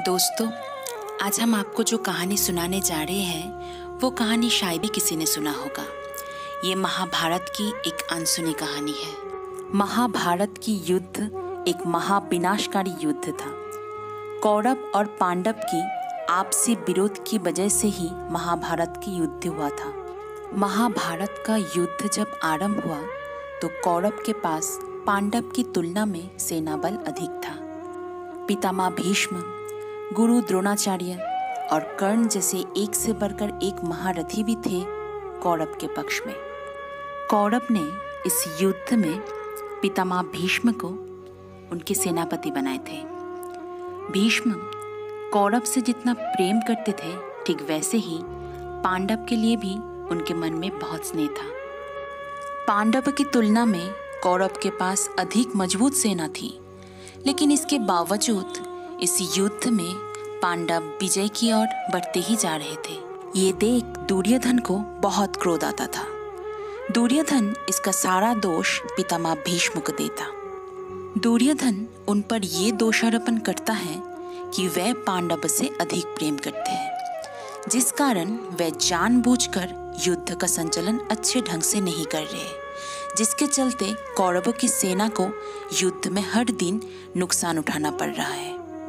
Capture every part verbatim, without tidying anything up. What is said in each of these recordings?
दोस्तों, आज हम आपको जो कहानी सुनाने जा रहे हैं वो कहानी शायद ही किसी ने सुना होगा। ये महाभारत की एक अनसुनी कहानी है। महाभारत की युद्ध एक महाविनाशकारी युद्ध था। कौरव और पांडव की आपसी विरोध की वजह से ही महाभारत की युद्ध हुआ था। महाभारत का युद्ध जब आरंभ हुआ तो कौरव के पास पांडव की तुलना में सेना बल अधिक था। पितामह भीष्म, गुरु द्रोणाचार्य और कर्ण जैसे एक से बढ़कर एक महारथी भी थे कौरव के पक्ष में। कौरव ने इस युद्ध में पितामह भीष्म को उनके सेनापति बनाए थे। भीष्म कौरव से जितना प्रेम करते थे, ठीक वैसे ही पांडव के लिए भी उनके मन में बहुत स्नेह था। पांडव की तुलना में कौरव के पास अधिक मजबूत सेना थी, लेकिन इसके बावजूद इस युद्ध में पांडव विजय की ओर बढ़ते ही जा रहे थे। ये देख दुर्योधन को बहुत क्रोध आता था। दुर्योधन इसका सारा दोष पितामह भीष्म को देता। दुर्योधन उन पर ये दोषारोपण करता है कि वह पांडव से अधिक प्रेम करते हैं, जिस कारण वह जानबूझकर युद्ध का संचालन अच्छे ढंग से नहीं कर रहे, जिसके चलते कौरवों की सेना को युद्ध में हर दिन नुकसान उठाना पड़ रहा है।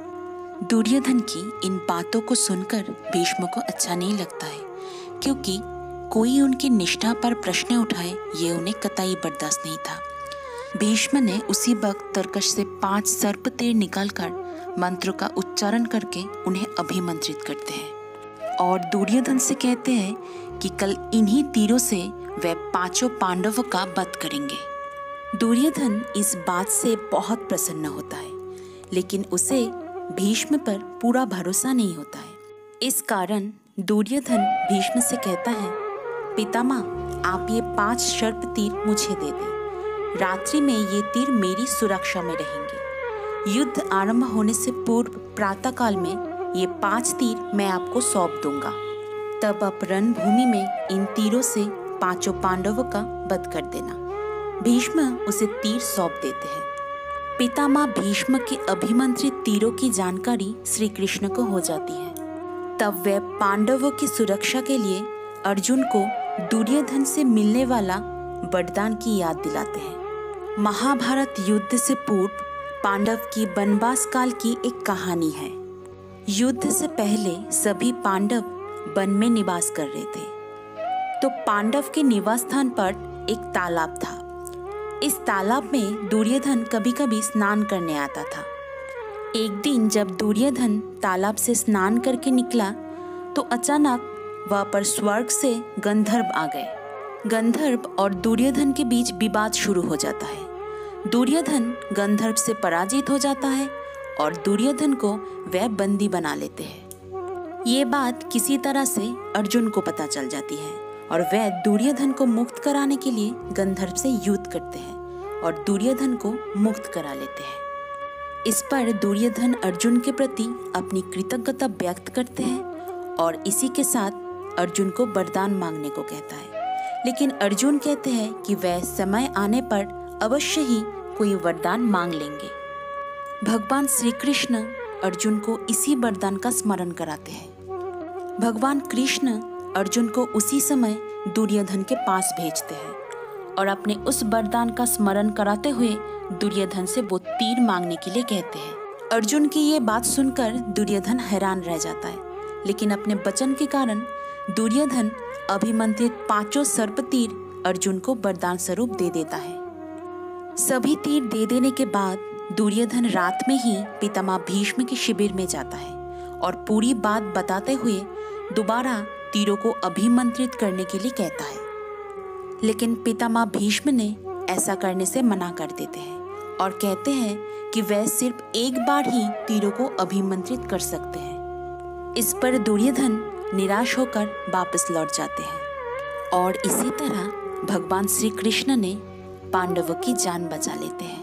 दुर्योधन की इन बातों को सुनकर भीष्म को अच्छा नहीं लगता है, क्योंकि कोई उनकी निष्ठा पर प्रश्न उठाए ये उन्हें कतई बर्दाश्त नहीं था। भीष्म ने उसी वक्त तरकश से पांच सर्प तीर निकालकर मंत्रों का उच्चारण करके उन्हें अभिमंत्रित करते हैं और दुर्योधन से कहते हैं कि कल इन्हीं तीरों से वह पांचों पांडवों का वध करेंगे। दुर्योधन इस बात से बहुत प्रसन्न होता है, लेकिन उसे भीष्म पर पूरा भरोसा नहीं होता है। इस कारण दुर्योधन भीष्म से कहता है, पितामह आप ये पांच सर्प तीर मुझे दे दें। रात्रि में ये तीर मेरी सुरक्षा में रहेंगे। युद्ध आरंभ होने से पूर्व प्रातः काल में ये पांच तीर मैं आपको सौंप दूंगा। तब आप रणभूमि में इन तीरों से पांचों पांडवों का वध कर देना। भीष्म उसे तीर सौंप देते हैं। पितामह भीष्म के अभिमंत्रित तीरों की जानकारी श्री कृष्ण को हो जाती है। तब वे पांडवों की सुरक्षा के लिए अर्जुन को दुर्योधन से मिलने वाला वरदान की याद दिलाते हैं। महाभारत युद्ध से पूर्व पांडव की वनवास काल की एक कहानी है। युद्ध से पहले सभी पांडव वन में निवास कर रहे थे, तो पांडव के निवास स्थान पर एक तालाब था। इस तालाब में दुर्योधन कभी कभी स्नान करने आता था। एक दिन जब दुर्योधन तालाब से स्नान करके निकला तो अचानक वह पर स्वर्ग से गंधर्व आ गए। गंधर्व और दुर्योधन के बीच विवाद शुरू हो जाता है। दुर्योधन गंधर्व से पराजित हो जाता है और दुर्योधन को वह बंदी बना लेते हैं। ये बात किसी तरह से अर्जुन को पता चल जाती है और वह दुर्योधन को मुक्त कराने के लिए गंधर्व से युद्ध करते हैं और दुर्योधन को मुक्त करा लेते हैं। इस पर दुर्योधन अर्जुन के प्रति अपनी कृतज्ञता व्यक्त करते हैं और इसी के साथ अर्जुन को वरदान मांगने को कहता है। लेकिन अर्जुन कहते हैं कि वह समय आने पर अवश्य ही कोई वरदान मांग लेंगे। भगवान श्री कृष्ण अर्जुन को इसी वरदान का स्मरण कराते हैं। भगवान कृष्ण अर्जुन को उसी समय दुर्योधन के पास भेजते हैं और अपने उस वरदान का स्मरण कराते हुए दुर्योधन से वो तीर मांगने के लिए कहते हैं। अर्जुन की ये बात सुनकर दुर्योधन हैरान रह जाता है, लेकिन अपने वचन के कारण दुर्योधन अभिमंत्रित पांचों सर्प तीर अर्जुन को वरदान स्वरूप दे देता है। सभी तीर दे देने के बाद दुर्योधन रात में ही पितामह भीष्म के शिविर में जाता है और पूरी बात बताते हुए दोबारा तीरों को अभिमंत्रित करने के लिए कहता है। लेकिन पितामह भीष्म ने ऐसा करने से मना कर देते हैं और कहते हैं कि वह सिर्फ एक बार ही तीरों को अभिमंत्रित कर सकते हैं। इस पर दुर्योधन निराश होकर वापस लौट जाते हैं और इसी तरह भगवान श्री कृष्ण ने पांडवों की जान बचा लेते हैं।